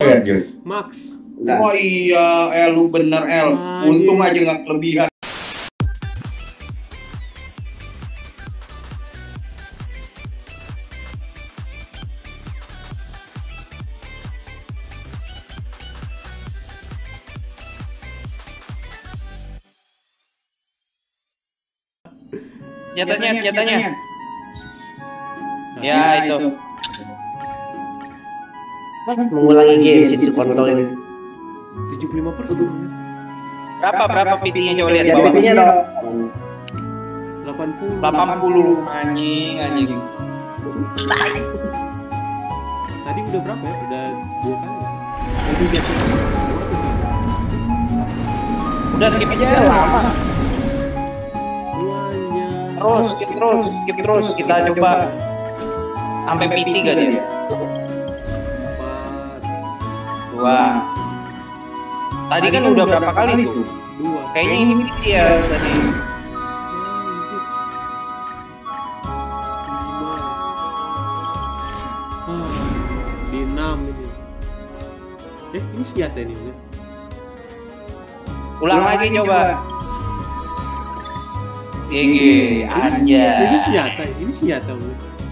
Max. Oh iya, lu bener untung aja nggak kelebihan. Senjatanya. Ya itu. Mengulangi game si kontol ini. 75%. Berapa PT-nya coba lihat Ya bawah. PT-nya dong. 80. Anjing. Tadi udah berapa ya? Udah 2 kali. Udah skip aja lama. Skip terus. Kita coba sampai PT gak dia? 2. Tadi kan udah berapa kali tuh? 2. Kayaknya ini PT ya tadi. Di 6 ini. Ini senjata ini. Ulang lagi coba. GG aja. Ini senjata Bu.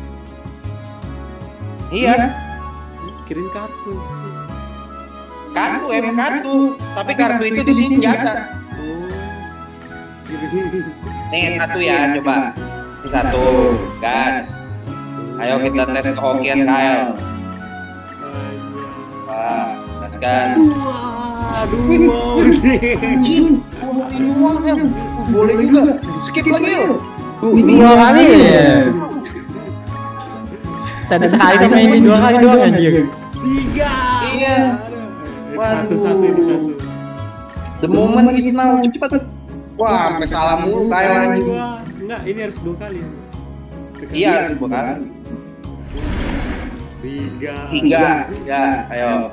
Iya. Kirim kartu. Kartu. Tapi kartu itu di sini senjata. Nih 1 ya, coba. Ini 1. Gas. Ayo kita tes kehokian Kyle. Wah, gaskan. Aduh. Anjing, boleh juga. Skip lagi yuk. Ini 2 kali ya. Tadi sekali sama ini 2 kali doang anjir. 3. Iya. Waduh. Satu. The moment is now, cepet. Wah, sampai salah mulu Kyle anjing. Enggak, ini harus 2 kali. Iya, harus 2 kali. 3. Ya, ayo.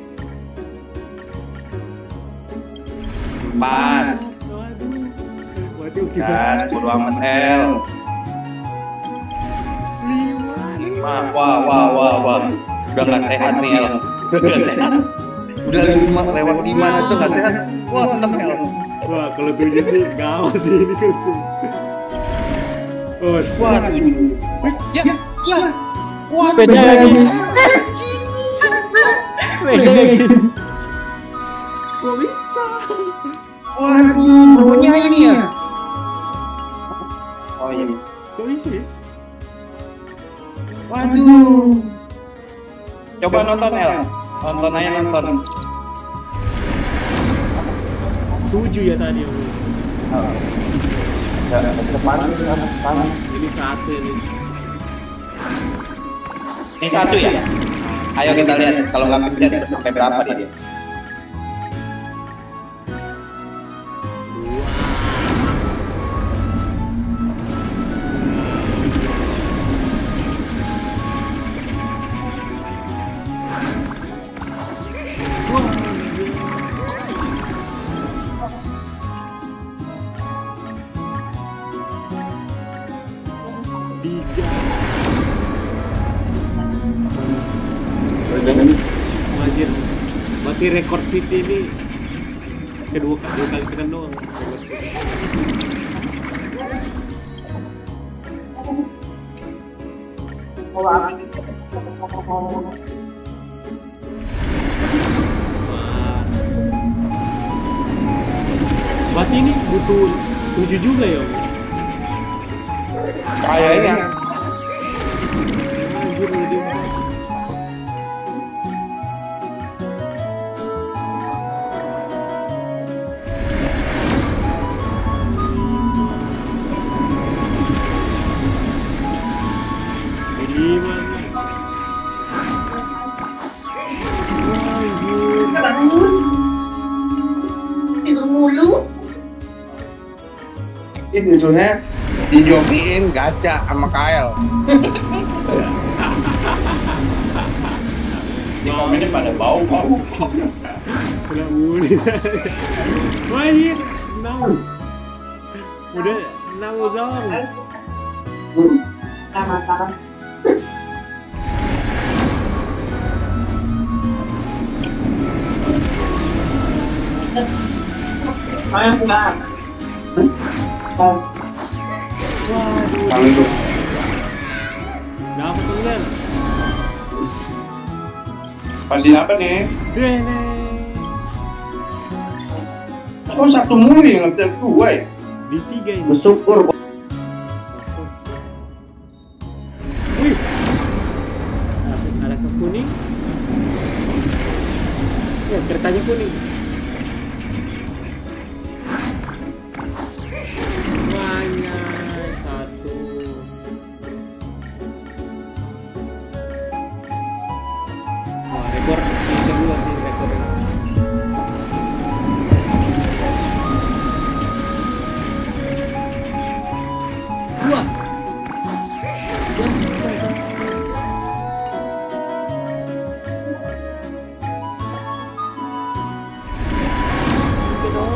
4. Waduh, Gas, bodo amat L. 5. Wah. Udah nggak sehat nih L. Udah 5 lewat 5 itu nggak sehat. Wah, 6 L. Wah, kalau 7 sih gawat sih ini kan. Wah, 7. Ya. Wah, Beda lagi. Kok bisa? Waduh, bronya ini ya. Oh iya. Kok bisa ya? Waduh. Coba nonton L. Nonton aja nonton. 7 ya tadi. Kemana sana? Ini 1 ini. Ini 1 ya? Ayo kita lihat kalau nggak pencet sampai berapa dia. 3. Wajir. Berarti rekor PT ini dua kali tekan doang. Berarti ini butuh 7 juga ya? Kayaknya. Anjir, udah di 4. Tidur mulu. Ini judulnya dijokiin gacha sama Kyle. Di komennya pada bau. Kena muli. Wajir, 6. Udah 6 dong. Tangan. Kali itu. Dapat tuh kan? Pasti apa nih? Dene. Kok satu mulu ya nggak bisa dua ya? Di 3 ini. Bersyukur kok. Wih. Habis ada ke kuning. Ya, keretanya kuning. Banyak satu. Wah, rekor yang kedua sih rekornya. Dua. Oke dong.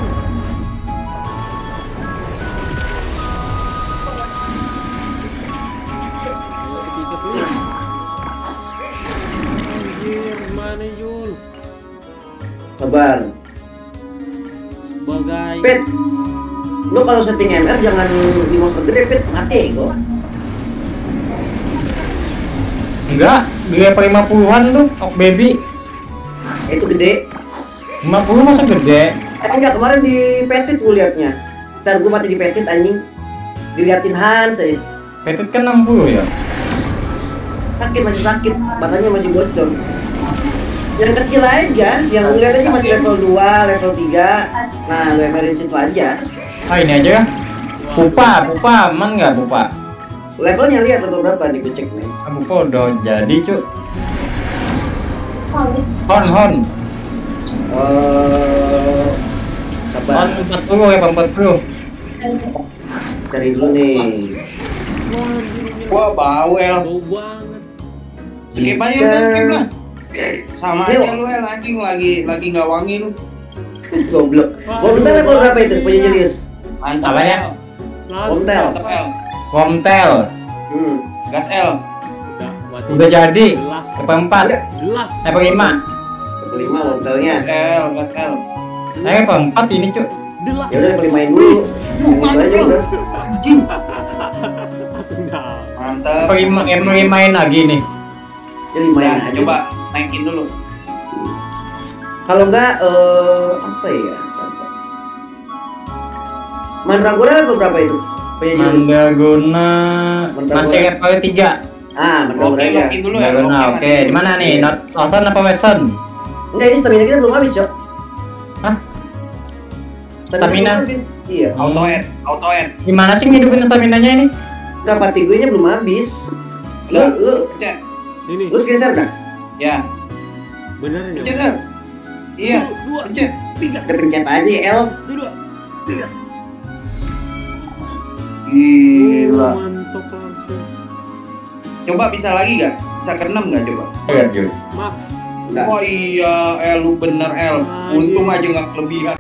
Ayo ketiga dulu. Anjir, mana Yul? Sabar. Sebagai Pet. Lu kalau setting MR jangan di monster gede, Pet. Mati kok. Enggak, di level 50-an tuh, Ok Baby. Itu gede. 50 masa gede? Enggak, kemarin di Petit gue liatnya. Ntar gue mati di Petit anjing. Diliatin Hans aja. Petit kan 60 ya? Sakit, masih sakit. Batanya masih bocor. Yang kecil aja, yang lu lihat aja masih level 2, level 3. Nah, lu MR-in situ aja. Ah ini aja ya? Pupa, aman nggak Pupa? Levelnya lihat atau berapa nih gue cek nih. Ah, Pupa udah jadi cuk. Hon. Sabar. Hon 40 ya 40. Cari dulu nih. wah, anjir, ini Wah bau El. bau banget. Skip aja udah skip lah. Sama aja lu El anjing lagi nggak wangi lu. Goblok. Wormtail level berapa itu? Punya Julius. Mantap Apa ya? El. Wormtail. Mantap El. Wormtail Gas El. Udah, mati. udah jadi. Jelas. Level 4, Jelas. level 5. Level 5 Wormtailnya. Gas El. Level 4 ini cuk. Jelas. Ya udah level 5-in dulu. Yang itu aja udah. Anjing. Langsung dah. Mantap. Level 5-in lagi nih. Jadi 5-in Ya, aja. coba naikin dulu. Kalau enggak apa ya? Sabar. Mandragora level berapa itu? Punya Julius. Mandraguna masih level 3. Ah, Mandragora Oke, aja. makin dulu ya. Mandraguna oke. Di mana nih? Northern apa Western? Enggak, ini stamina kita belum habis, Cok. Hah? Stamina? belum habis. Iya. Auto end. Gimana sih ngidupin stamina-nya ini? Enggak, fatigue-nya belum habis. Lu Pencet. Ini. screen share dah. Ya. Bener ya? Pencet El. Iya. Dua. Pencet. Tiga. Udah pencet aja L. Dua. Tiga. Gila. Mantap langsung. Coba bisa lagi gak? Bisa ke 6 gak coba? Iya, Jul. Max. Enggak. Oh iya, El lu bener El. Untung aja gak kelebihan